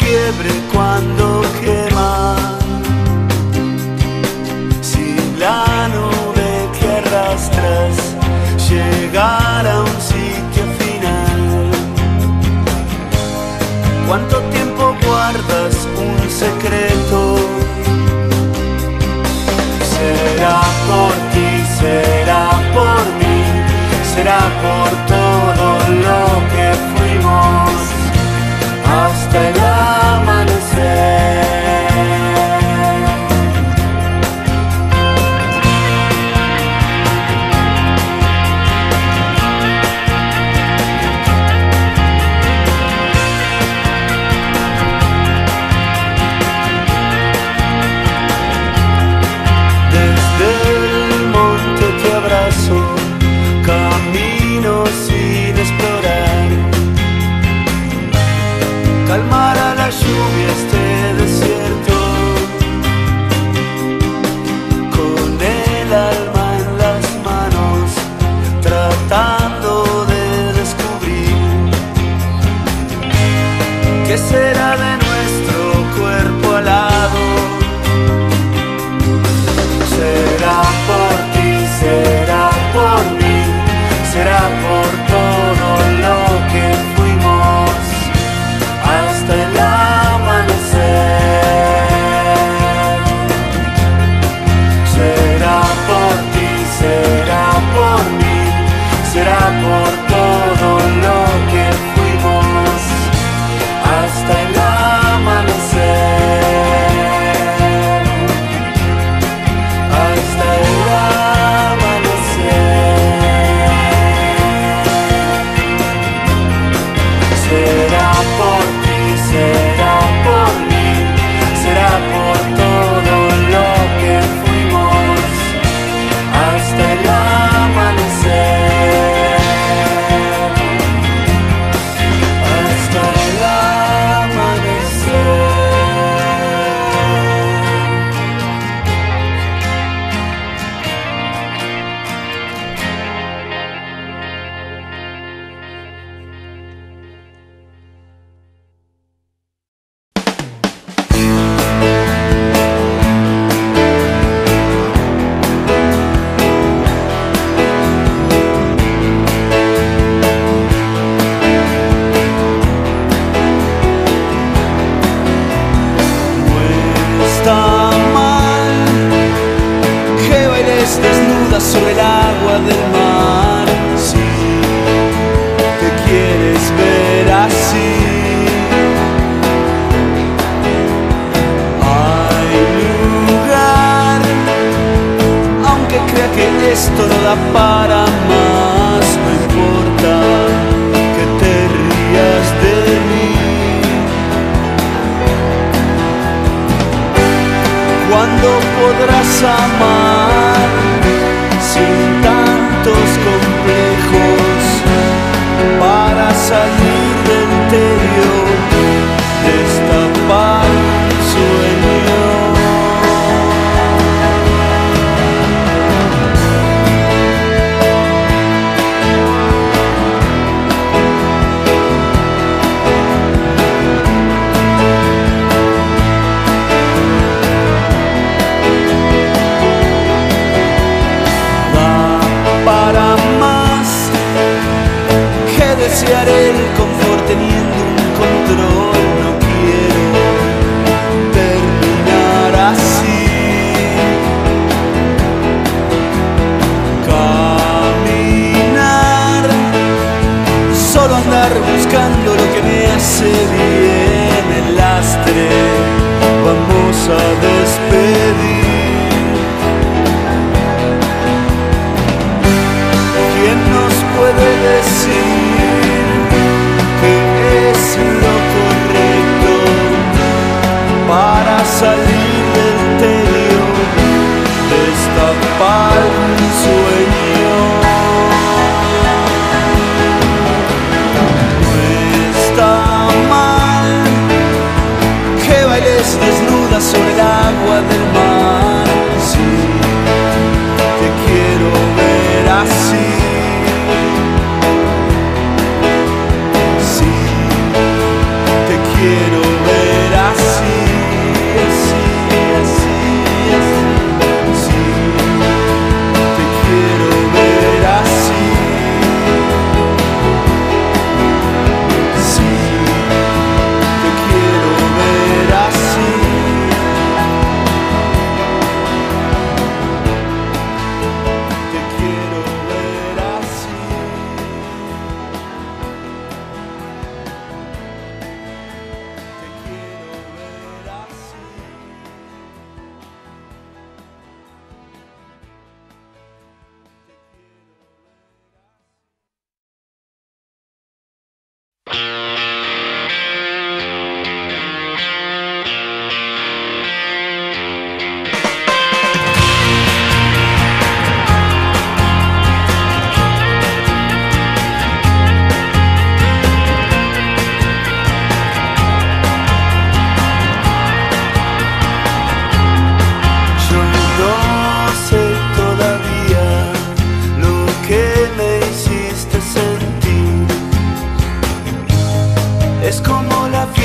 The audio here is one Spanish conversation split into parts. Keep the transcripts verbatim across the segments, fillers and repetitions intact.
quiebre cuando quema. Si la nube que arrastras llegara a un sitio final, ¿cuánto tiempo guardas un secreto? Será por ti, será por mí, será por todo lo que fuimos hasta el amanecer. Camino sin explorar, calmará la lluvia este desierto, con el alma en las manos, tratando de descubrir qué será de nuestro cuerpo alado. Será por ti, será por mí, será por todo lo que fuimos hasta el amanecer. Será por ti, será por mí, será por todo lo que fuimos hasta el amanecer. Hasta el amanecer. Será por ti, será por mí, será por todo lo que fuimos hasta el amanecer. Hasta el amanecer. Desnuda sobre el agua del mar, si te quieres ver así. Hay lugar, aunque crea que esto no da para más, no importa que te rías de mí. ¿Cuándo podrás amar sin tantos complejos para salir del tedio, destapar un sueño? Desearé el confort teniendo un control, no quiero terminar así. Caminar, solo andar buscando lo que me hace bien. El lastre vamos a despedir. ¿Quién nos puede decir que es lo correcto para salir del tedio, destapar un sueño? No está mal que bailes desnuda sobre el agua del mar, si te quiero ver así. Quiero ver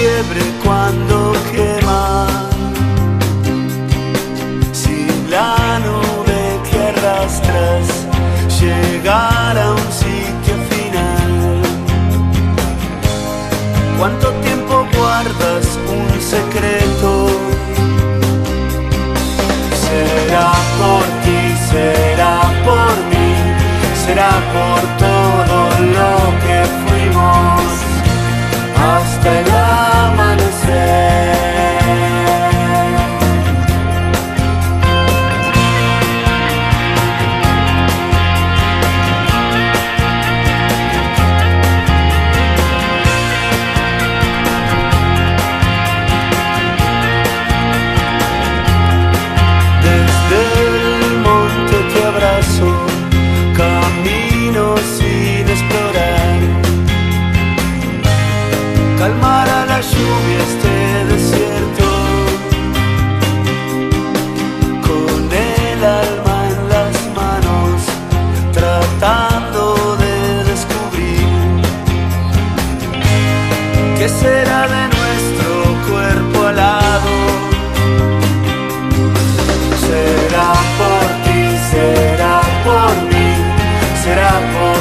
fiebre cuando quema. Si la nube que arrastras llegara a un sitio final, ¿cuánto tiempo guardas un secreto? Será por ti, será por mí, será por todo lo que fuimos hasta el amanecer. Camino sin explorar, calmar a la lluvia este desierto, con el alma en las manos, tratando de descubrir qué será de nuestro cuerpo alado. Será por ti, será por mí, será por